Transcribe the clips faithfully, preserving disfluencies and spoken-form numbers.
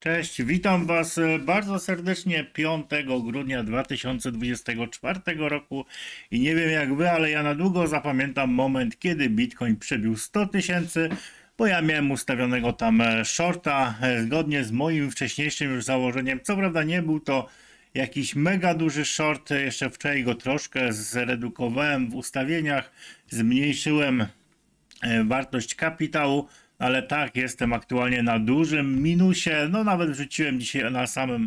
Cześć, witam Was bardzo serdecznie piątego grudnia dwa tysiące dwudziestego czwartego roku i nie wiem jak Wy, ale ja na długo zapamiętam moment, kiedy Bitcoin przebił sto tysięcy, bo ja miałem ustawionego tam shorta zgodnie z moim wcześniejszym już założeniem. Co prawda nie był to jakiś mega duży short, jeszcze wczoraj go troszkę zredukowałem w ustawieniach, zmniejszyłem wartość kapitału, ale tak, jestem aktualnie na dużym minusie. No nawet wrzuciłem dzisiaj na samym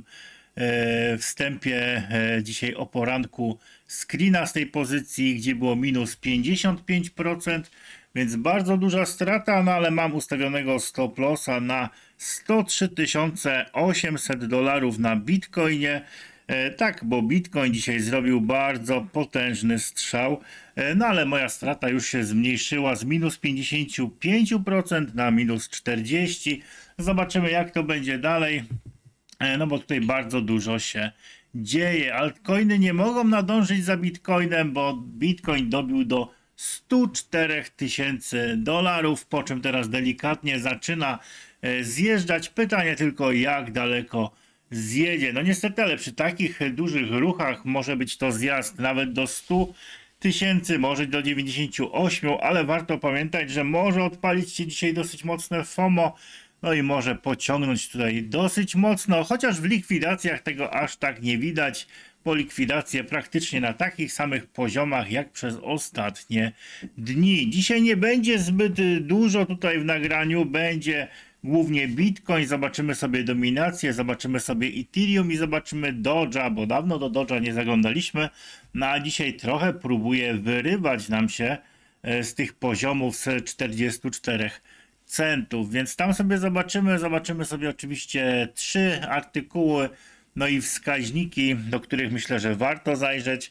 e, wstępie, e, dzisiaj o poranku, screena z tej pozycji, gdzie było minus pięćdziesiąt pięć procent, więc bardzo duża strata, no ale mam ustawionego stop lossa na sto trzy tysiące osiemset dolarów na Bitcoinie. E, tak, bo Bitcoin dzisiaj zrobił bardzo potężny strzał, e, no ale moja strata już się zmniejszyła z minus pięćdziesiąt pięć procent na minus czterdzieści procent. Zobaczymy jak to będzie dalej, e, no bo tutaj bardzo dużo się dzieje. Altcoiny nie mogą nadążyć za Bitcoinem, bo Bitcoin dobił do stu czterech tysięcy dolarów, po czym teraz delikatnie zaczyna e, zjeżdżać. Pytanie tylko jak daleko zjedzie. No niestety, ale przy takich dużych ruchach może być to zjazd nawet do stu tysięcy, może do dziewięćdziesięciu ośmiu, ale warto pamiętać, że może odpalić się dzisiaj dosyć mocne FOMO, no i może pociągnąć tutaj dosyć mocno, chociaż w likwidacjach tego aż tak nie widać, bo likwidacje praktycznie na takich samych poziomach jak przez ostatnie dni. Dzisiaj nie będzie zbyt dużo tutaj w nagraniu, będzie głównie Bitcoin, zobaczymy sobie dominację, zobaczymy sobie Ethereum i zobaczymy Doge'a, bo dawno do Doge'a nie zaglądaliśmy, no a dzisiaj trochę próbuje wyrywać nam się z tych poziomów z czterdziestu czterech centów, więc tam sobie zobaczymy, zobaczymy sobie oczywiście trzy artykuły, no i wskaźniki, do których myślę, że warto zajrzeć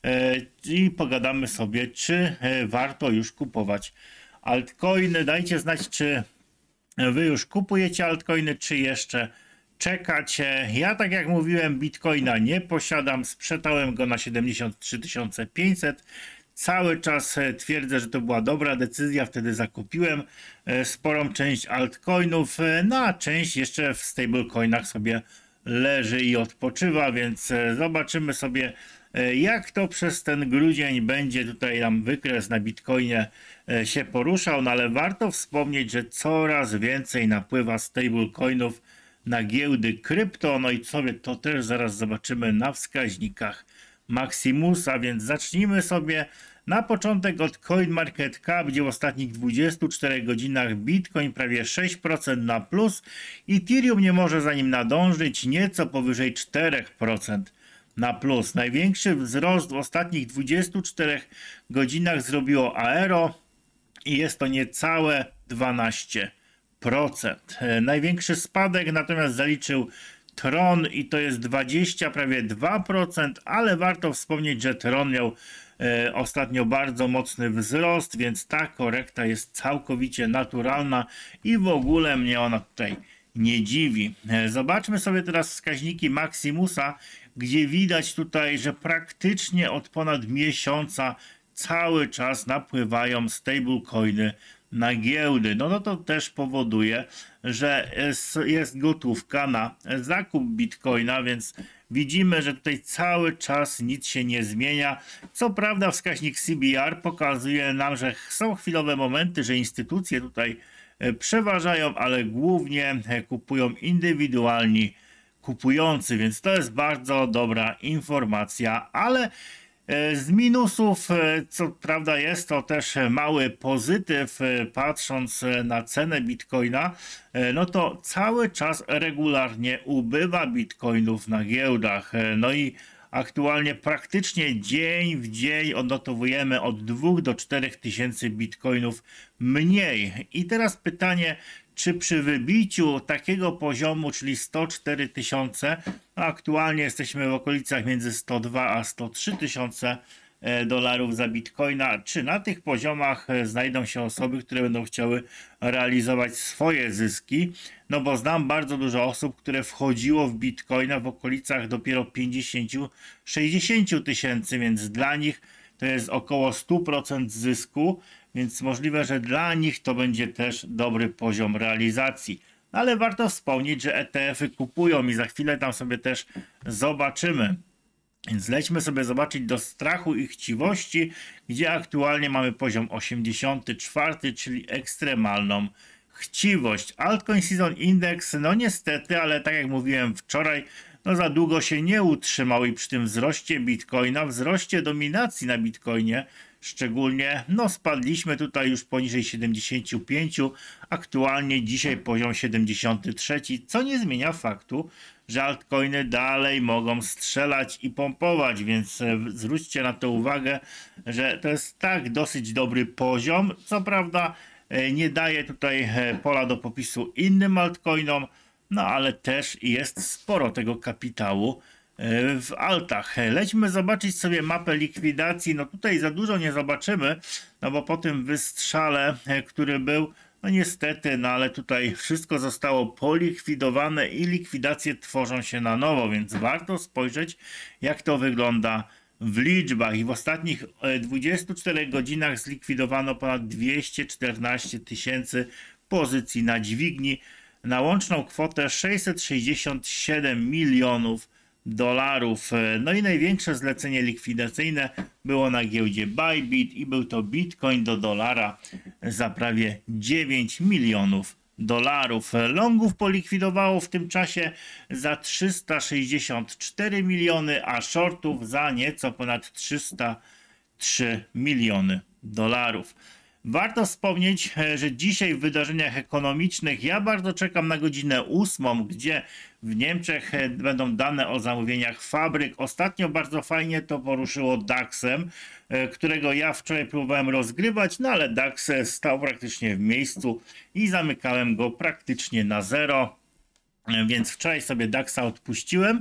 i pogadamy sobie, czy warto już kupować altcoiny. Dajcie znać, czy Wy już kupujecie altcoiny, czy jeszcze czekacie. Ja, tak jak mówiłem, Bitcoina nie posiadam, sprzedałem go na siedemdziesiąt trzy tysiące pięćset. Cały czas twierdzę, że to była dobra decyzja, wtedy zakupiłem sporą część altcoinów, no a część jeszcze w stablecoinach sobie leży i odpoczywa, więc zobaczymy sobie jak to przez ten grudzień będzie tutaj nam wykres na Bitcoinie się poruszał, no ale warto wspomnieć, że coraz więcej napływa stablecoinów na giełdy krypto, no i sobie to też zaraz zobaczymy na wskaźnikach Maximusa, więc zacznijmy sobie na początek od CoinMarketCap, gdzie w ostatnich dwudziestu czterech godzinach Bitcoin prawie sześć procent na plus, Ethereum nie może za nim nadążyć, nieco powyżej cztery procent na plus. Największy wzrost w ostatnich dwudziestu czterech godzinach zrobiło Aero i jest to niecałe dwanaście procent. Największy spadek natomiast zaliczył Tron i to jest dwadzieścia, prawie dwa procent, ale warto wspomnieć, że Tron miał e, ostatnio bardzo mocny wzrost, więc ta korekta jest całkowicie naturalna i w ogóle mnie ona tutaj nie dziwi. E, zobaczmy sobie teraz wskaźniki Maximusa, gdzie widać tutaj, że praktycznie od ponad miesiąca cały czas napływają stablecoiny na giełdy. No, no to też powoduje, że jest, jest gotówka na zakup Bitcoina, więc widzimy, że tutaj cały czas nic się nie zmienia. Co prawda wskaźnik C B R pokazuje nam, że są chwilowe momenty, że instytucje tutaj przeważają, ale głównie kupują indywidualni kupujący, więc to jest bardzo dobra informacja, ale z minusów, co prawda jest to też mały pozytyw, patrząc na cenę Bitcoina, no to cały czas regularnie ubywa Bitcoinów na giełdach, no i aktualnie praktycznie dzień w dzień odnotowujemy od dwóch do czterech tysięcy Bitcoinów mniej. I teraz pytanie, czy przy wybiciu takiego poziomu, czyli sto cztery tysiące, no aktualnie jesteśmy w okolicach między sto dwa a sto trzy tysiące dolarów za Bitcoina, czy na tych poziomach znajdą się osoby, które będą chciały realizować swoje zyski, no bo znam bardzo dużo osób, które wchodziło w Bitcoina w okolicach dopiero pięćdziesiąt do sześćdziesięciu tysięcy, więc dla nich to jest około sto procent zysku, więc możliwe, że dla nich to będzie też dobry poziom realizacji. ale warto wspomnieć, że E T F-y kupują i za chwilę tam sobie też zobaczymy. Więc lećmy sobie zobaczyć do strachu i chciwości, gdzie aktualnie mamy poziom osiemdziesiąty czwarty, czyli ekstremalną chciwość. Altcoin Season Index, no niestety, ale tak jak mówiłem wczoraj, no za długo się nie utrzymał i przy tym wzroście Bitcoina, wzroście dominacji na Bitcoinie, szczególnie, no spadliśmy tutaj już poniżej siedemdziesięciu pięciu, aktualnie dzisiaj poziom siedemdziesiąty trzeci, co nie zmienia faktu, że altcoiny dalej mogą strzelać i pompować, więc zwróćcie na to uwagę, że to jest tak dosyć dobry poziom, co prawda nie daje tutaj pola do popisu innym altcoinom, no ale też jest sporo tego kapitału w altach. Lećmy zobaczyć sobie mapę likwidacji. No tutaj za dużo nie zobaczymy, no bo po tym wystrzale, który był, no niestety, no ale tutaj wszystko zostało polikwidowane i likwidacje tworzą się na nowo, więc warto spojrzeć, jak to wygląda w liczbach. I w ostatnich dwudziestu czterech godzinach zlikwidowano ponad dwieście czternaście tysięcy pozycji na dźwigni, na łączną kwotę sześćset sześćdziesiąt siedem milionów dolarów. No i największe zlecenie likwidacyjne było na giełdzie Bybit i był to Bitcoin do dolara za prawie dziewięć milionów dolarów. Longów polikwidowało w tym czasie za trzysta sześćdziesiąt cztery miliony, a shortów za nieco ponad trzysta trzy miliony dolarów. Warto wspomnieć, że dzisiaj w wydarzeniach ekonomicznych ja bardzo czekam na godzinę ósmą, gdzie w Niemczech będą dane o zamówieniach fabryk. Ostatnio bardzo fajnie to poruszyło daksem, którego ja wczoraj próbowałem rozgrywać, no ale DAX stał praktycznie w miejscu i zamykałem go praktycznie na zero. Więc wczoraj sobie daksa odpuściłem.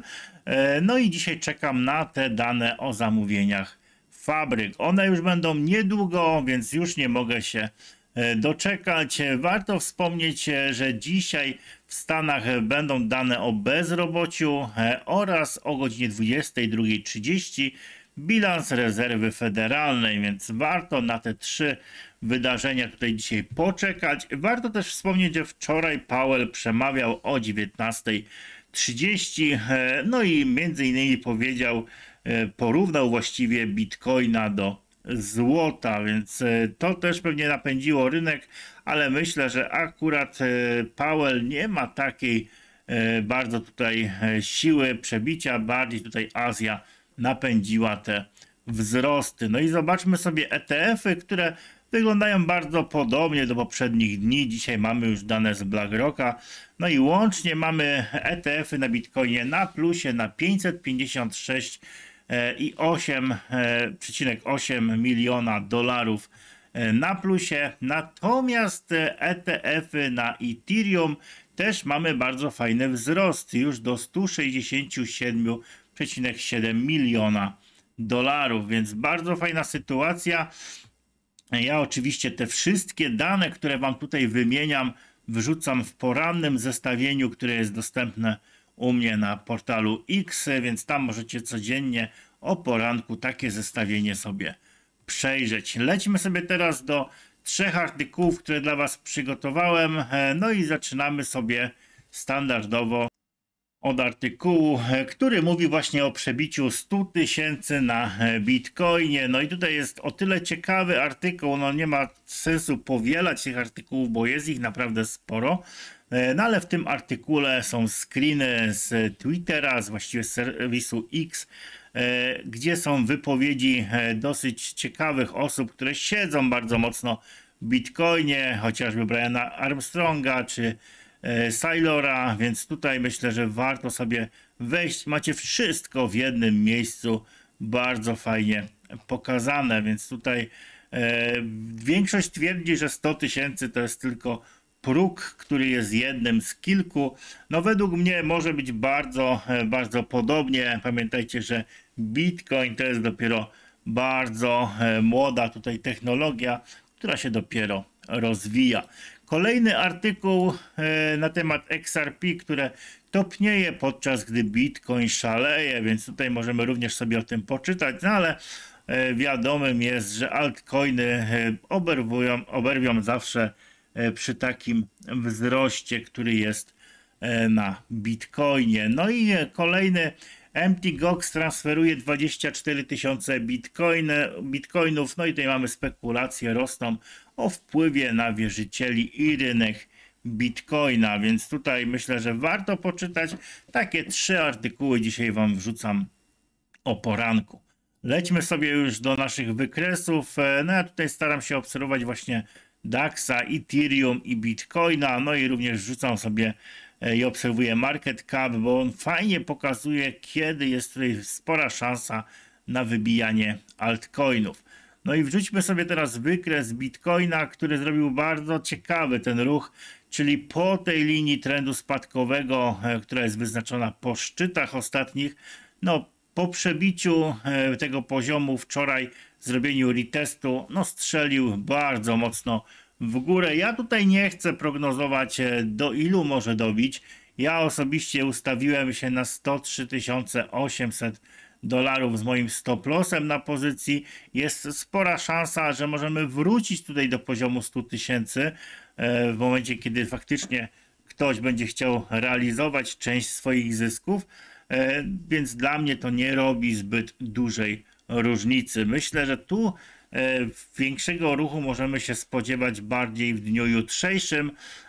No i dzisiaj czekam na te dane o zamówieniach fabryk. One już będą niedługo, więc już nie mogę się doczekać. Warto wspomnieć, że dzisiaj w Stanach będą dane o bezrobociu oraz o godzinie dwudziestej drugiej trzydzieści bilans rezerwy federalnej, więc warto na te trzy wydarzenia tutaj dzisiaj poczekać. Warto też wspomnieć, że wczoraj Powell przemawiał o dziewiętnastej trzydzieści, no i między innymi powiedział, porównał właściwie Bitcoina do złota, więc to też pewnie napędziło rynek, ale myślę, że akurat Powell nie ma takiej bardzo tutaj siły przebicia, bardziej tutaj Azja napędziła te wzrosty. No i zobaczmy sobie E T F-y, które wyglądają bardzo podobnie do poprzednich dni. Dzisiaj mamy już dane z BlackRocka. No i łącznie mamy E T F-y na Bitcoinie na plusie na pięćset pięćdziesiąt sześć przecinek osiem miliona dolarów na plusie. Natomiast E T F-y na Ethereum też mamy bardzo fajny wzrost, już do stu sześćdziesięciu siedmiu przecinek siedem miliona dolarów, więc bardzo fajna sytuacja. Ja oczywiście te wszystkie dane, które wam tutaj wymieniam, wrzucam w porannym zestawieniu, które jest dostępne u mnie na portalu X, więc tam możecie codziennie o poranku takie zestawienie sobie przejrzeć. Lećmy sobie teraz do trzech artykułów, które dla was przygotowałem. No i zaczynamy sobie standardowo od artykułu, który mówi właśnie o przebiciu stu tysięcy na Bitcoinie. No i tutaj jest o tyle ciekawy artykuł, no nie ma sensu powielać tych artykułów, bo jest ich naprawdę sporo. No ale w tym artykule są screeny z Twittera, z właściwie z serwisu X, gdzie są wypowiedzi dosyć ciekawych osób, które siedzą bardzo mocno w Bitcoinie, chociażby Briana Armstronga czy Saylora, więc tutaj myślę, że warto sobie wejść. Macie wszystko w jednym miejscu, bardzo fajnie pokazane, więc tutaj e, większość twierdzi, że sto tysięcy to jest tylko próg, który jest jednym z kilku. No według mnie może być bardzo, bardzo podobnie. Pamiętajcie, że Bitcoin to jest dopiero bardzo młoda tutaj technologia, która się dopiero rozwija. Kolejny artykuł na temat X R P, które topnieje podczas gdy Bitcoin szaleje, więc tutaj możemy również sobie o tym poczytać, no ale wiadomym jest, że altcoiny oberwują, oberwią zawsze przy takim wzroście, który jest na Bitcoinie. No i kolejny M T Gox transferuje dwadzieścia cztery tysiące bitcoinów. No i tutaj mamy spekulacje rosną o wpływie na wierzycieli i rynek Bitcoina, więc tutaj myślę, że warto poczytać. Takie trzy artykuły dzisiaj Wam wrzucam o poranku. Lećmy sobie już do naszych wykresów. No ja tutaj staram się obserwować właśnie daxa, Ethereum i Bitcoina. No i również wrzucam sobie i obserwuję market cap, bo on fajnie pokazuje, kiedy jest tutaj spora szansa na wybijanie altcoinów. No i wrzućmy sobie teraz wykres Bitcoina, który zrobił bardzo ciekawy ten ruch, czyli po tej linii trendu spadkowego, która jest wyznaczona po szczytach ostatnich, no po przebiciu tego poziomu wczoraj, zrobieniu retestu, no strzelił bardzo mocno w górę. Ja tutaj nie chcę prognozować, do ilu może dobić. Ja osobiście ustawiłem się na sto trzy tysiące osiemset dolarów z moim stop lossem na pozycji. Jest spora szansa, że możemy wrócić tutaj do poziomu stu tysięcy w momencie, kiedy faktycznie ktoś będzie chciał realizować część swoich zysków, więc dla mnie to nie robi zbyt dużej różnicy. Myślę, że tu większego ruchu możemy się spodziewać bardziej w dniu jutrzejszym,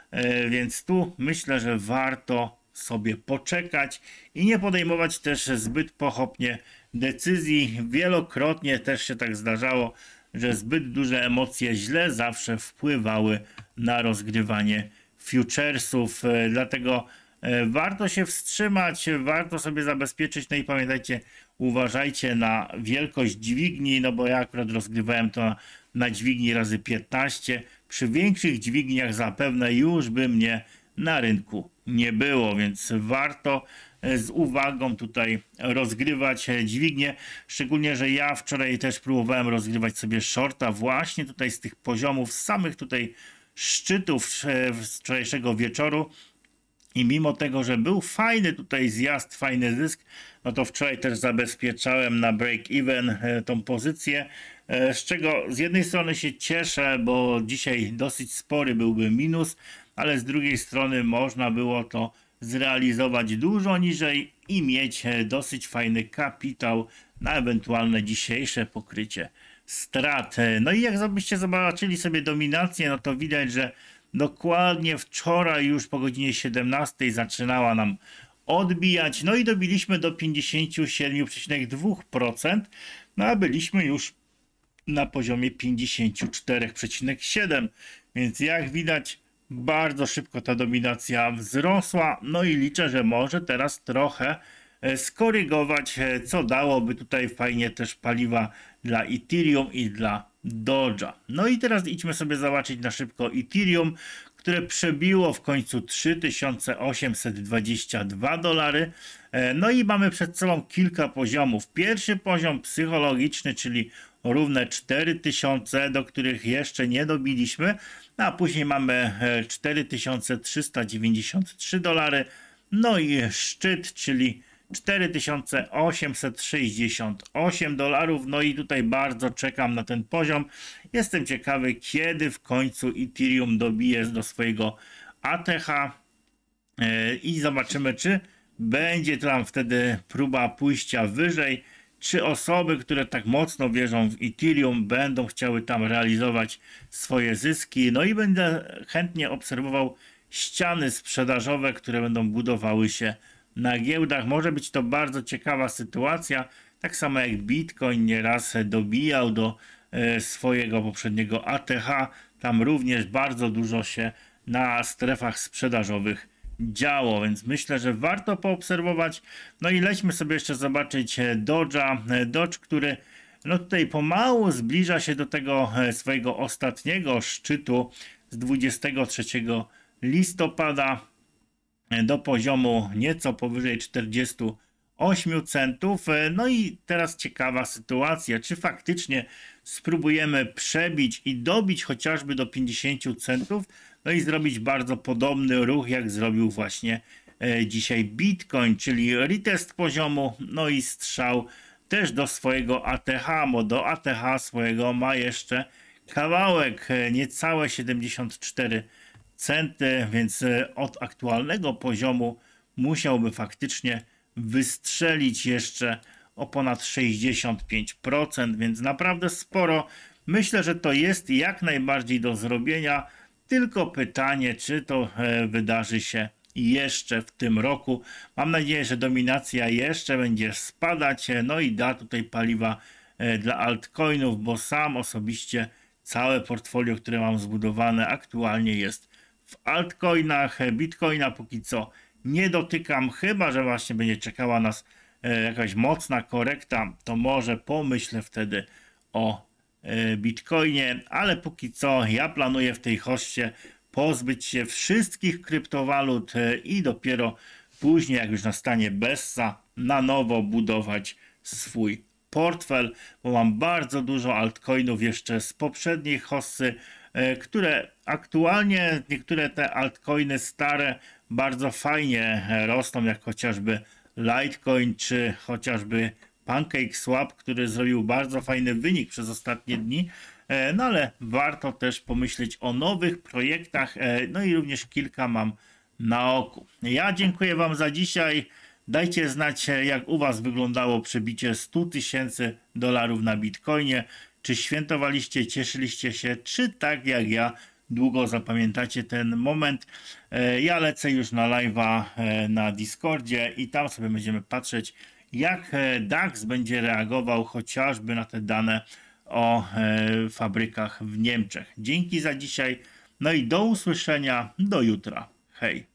więc tu myślę, że warto sobie poczekać i nie podejmować też zbyt pochopnie decyzji. Wielokrotnie też się tak zdarzało, że zbyt duże emocje źle zawsze wpływały na rozgrywanie futuresów, dlatego warto się wstrzymać, warto sobie zabezpieczyć. No i pamiętajcie, uważajcie na wielkość dźwigni, no bo ja akurat rozgrywałem to na dźwigni razy piętnaście. Przy większych dźwigniach zapewne już by mnie na rynku nie było, więc warto z uwagą tutaj rozgrywać dźwignię. Szczególnie, że ja wczoraj też próbowałem rozgrywać sobie shorta właśnie tutaj z tych poziomów, z samych tutaj szczytów z wczorajszego wieczoru. I mimo tego, że był fajny tutaj zjazd, fajny zysk, no to wczoraj też zabezpieczałem na break-even tą pozycję, z czego z jednej strony się cieszę, bo dzisiaj dosyć spory byłby minus, ale z drugiej strony można było to zrealizować dużo niżej i mieć dosyć fajny kapitał na ewentualne dzisiejsze pokrycie strat. No i jak byście zobaczyli sobie dominację, no to widać, że dokładnie wczoraj już po godzinie siedemnastej zaczynała nam odbijać, no i dobiliśmy do pięćdziesiąt siedem przecinek dwa procent, no a byliśmy już na poziomie pięćdziesiąt cztery przecinek siedem procent, więc jak widać bardzo szybko ta dominacja wzrosła, no i liczę, że może teraz trochę skorygować, co dałoby tutaj fajnie też paliwa dla Ethereum i dla Doge'a. No i teraz idźmy sobie zobaczyć na szybko Ethereum, które przebiło w końcu trzy tysiące osiemset dwadzieścia dwa dolary. No i mamy przed sobą kilka poziomów. Pierwszy poziom psychologiczny, czyli równe cztery tysiące, do których jeszcze nie dobiliśmy, a później mamy cztery tysiące trzysta dziewięćdziesiąt trzy dolary. No i szczyt, czyli cztery tysiące osiemset sześćdziesiąt osiem dolarów. No i tutaj bardzo czekam na ten poziom. Jestem ciekawy, kiedy w końcu Ethereum dobije do swojego A T H i zobaczymy, czy będzie tam wtedy próba pójścia wyżej, czy osoby, które tak mocno wierzą w Ethereum, będą chciały tam realizować swoje zyski. No i będę chętnie obserwował ściany sprzedażowe, które będą budowały się na giełdach. Może być to bardzo ciekawa sytuacja, tak samo jak Bitcoin nieraz dobijał do e, swojego poprzedniego A T H. Tam również bardzo dużo się na strefach sprzedażowych działo, więc myślę, że warto poobserwować. No i lećmy sobie jeszcze zobaczyć Doge'a. Doge, który no tutaj pomału zbliża się do tego swojego ostatniego szczytu z dwudziestego trzeciego listopada do poziomu nieco powyżej czterdziestu ośmiu centów. No i teraz ciekawa sytuacja, czy faktycznie spróbujemy przebić i dobić chociażby do pięćdziesięciu centów, no i zrobić bardzo podobny ruch, jak zrobił właśnie dzisiaj Bitcoin, czyli retest poziomu, no i strzał też do swojego A T H, bo do A T H swojego ma jeszcze kawałek, e, niecałe siedemdziesiąt cztery centy, więc e, od aktualnego poziomu musiałby faktycznie wystrzelić jeszcze o ponad sześćdziesiąt pięć procent, więc naprawdę sporo. Myślę, że to jest jak najbardziej do zrobienia, tylko pytanie, czy to e, wydarzy się jeszcze w tym roku. Mam nadzieję, że dominacja jeszcze będzie spadać, e, no i da tutaj paliwa e, dla altcoinów, bo sam osobiście całe portfolio, które mam zbudowane aktualnie jest w altcoinach. E, Bitcoina póki co nie dotykam, chyba że właśnie będzie czekała nas e, jakaś mocna korekta, to może pomyślę wtedy o e, Bitcoinie, ale póki co ja planuję w tej hoście pozbyć się wszystkich kryptowalut e, i dopiero później, jak już nastanie Bessa, na nowo budować swój portfel, bo mam bardzo dużo altcoinów jeszcze z poprzedniej hossy, e, które aktualnie, niektóre te altcoiny stare bardzo fajnie e, rosną, jak chociażby Litecoin, czy chociażby PancakeSwap, który zrobił bardzo fajny wynik przez ostatnie dni. E, No ale warto też pomyśleć o nowych projektach, e, no i również kilka mam na oku. Ja dziękuję Wam za dzisiaj. Dajcie znać, e, jak u Was wyglądało przebicie stu tysięcy dolarów na Bitcoinie. Czy świętowaliście, cieszyliście się, czy tak jak ja długo zapamiętacie ten moment. E, Ja lecę już na live'a e, na Discordzie i tam sobie będziemy patrzeć, jak e, DAX będzie reagował chociażby na te dane o e, fabrykach w Niemczech. Dzięki za dzisiaj, no i do usłyszenia, do jutra. Hej.